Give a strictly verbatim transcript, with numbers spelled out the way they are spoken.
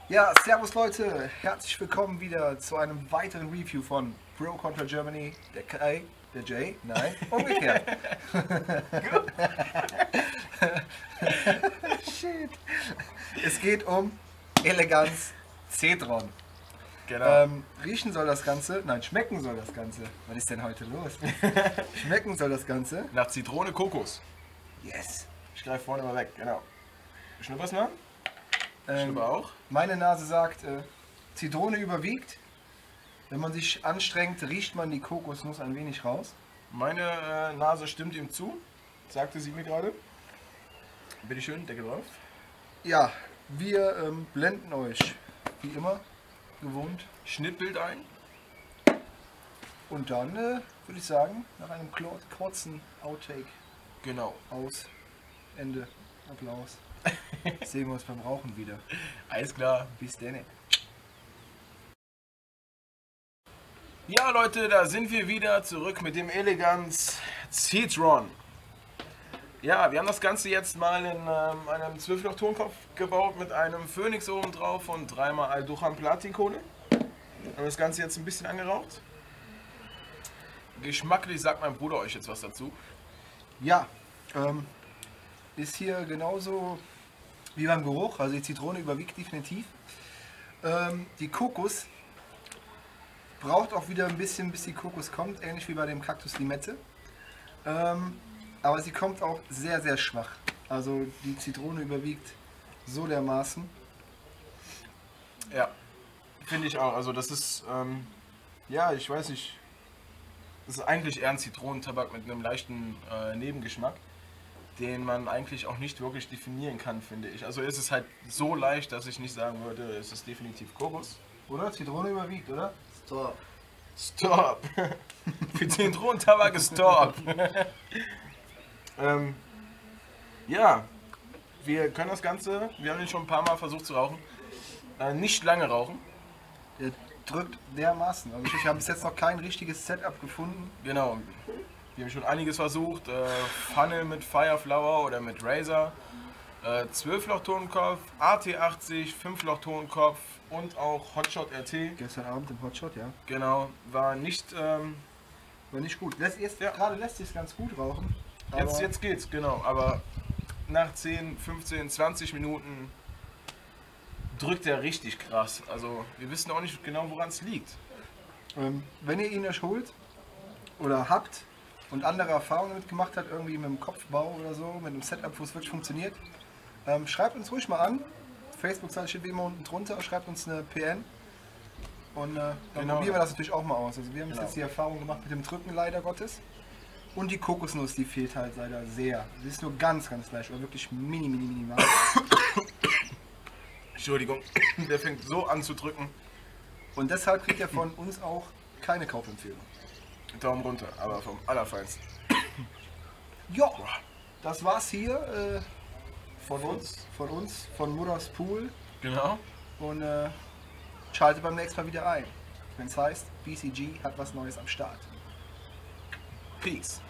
Ja, servus Leute, herzlich willkommen wieder zu einem weiteren Review von Bro Contra Germany. Der Kai, der Jay, nein, umgekehrt. Shit. Es geht um Eleganz Cedron. Genau. Ähm, riechen soll das Ganze, nein, schmecken soll das Ganze. Was ist denn heute los? Schmecken soll das Ganze. Nach Zitrone, Kokos. Yes. Ich greife vorne mal weg, genau. Schnupper's mal? Ähm, Schnupper auch? Meine Nase sagt, äh, Zitrone überwiegt. Wenn man sich anstrengt, riecht man die Kokosnuss ein wenig raus. Meine äh, Nase stimmt ihm zu, sagte sie mir gerade. Bitte schön, Deckel drauf. Ja, wir ähm, blenden euch, wie immer, gewohnt. Schnittbild ein. Und dann, äh, würde ich sagen, nach einem klo- kurzen Outtake Genau. aus, Ende, Applaus, sehen wir uns beim Rauchen wieder. Alles klar. Bis denn. Ja Leute, da sind wir wieder zurück mit dem Eleganz Cedron. Ja, wir haben das Ganze jetzt mal in ähm, einem zwölf Loch Tonkopf gebaut mit einem Phoenix oben drauf und dreimal Alduchan Platinkohle. Haben das Ganze jetzt ein bisschen angeraucht. Geschmacklich sagt mein Bruder euch jetzt was dazu. Ja, ähm, ist hier genauso wie beim Geruch, also die Zitrone überwiegt definitiv. Ähm, die Kokos braucht auch wieder ein bisschen, bis die Kokos kommt, ähnlich wie bei dem Kaktus Limette. Ähm, aber sie kommt auch sehr, sehr schwach. Also die Zitrone überwiegt so dermaßen. Ja, finde ich auch. Also das ist, ähm, ja, ich weiß nicht, das ist eigentlich eher ein Zitronentabak mit einem leichten äh, Nebengeschmack, den man eigentlich auch nicht wirklich definieren kann, finde ich. Also ist es halt so leicht, dass ich nicht sagen würde, es ist definitiv Kokos. Oder? Zitrone überwiegt, oder? Stop. Stop! Für Zitronentabak ist Stop! ähm, ja, wir können das Ganze, wir haben ihn schon ein paar Mal versucht zu rauchen, äh, nicht lange rauchen. Der drückt dermaßen. Also ich habe bis jetzt noch kein richtiges Setup gefunden. Genau, wir haben schon einiges versucht, äh, Funnel mit Fireflower oder mit Razer, äh, zwölf Loch Tonkopf, A T achtzig, fünf Loch Tonkopf und auch Hotshot R T. Gestern Abend im Hotshot, ja. Genau, war nicht, ähm, War nicht gut. Lässt, jetzt, Ja. Gerade lässt sich ganz gut rauchen. jetzt, aber- jetzt geht's, genau, aber nach zehn, fünfzehn, zwanzig Minuten drückt er richtig krass. Also wir wissen auch nicht genau, woran es liegt. Ähm, wenn ihr ihn euch holt oder habt und andere Erfahrungen damit gemacht habt, irgendwie mit dem Kopfbau oder so, mit einem Setup, wo es wirklich funktioniert, ähm, schreibt uns ruhig mal an. Facebook-Seite steht wie immer unten drunter, schreibt uns eine P N und äh, dann Genau. probieren wir das natürlich auch mal aus. Also wir haben bis Genau. jetzt die Erfahrung gemacht mit dem Drücken leider Gottes und die Kokosnuss, die fehlt halt leider sehr. Sie ist nur ganz, ganz leicht, oder wirklich mini, mini, minimal. Entschuldigung, der fängt so an zu drücken. Und deshalb kriegt ihr von uns auch keine Kaufempfehlung. Daumen runter, aber vom Allerfeinsten. Ja, das war's hier äh, Von uns. von uns, von Mutters Pool. Genau. Und äh, schaltet beim nächsten Mal wieder ein. Wenn es heißt, B C G hat was Neues am Start. Peace.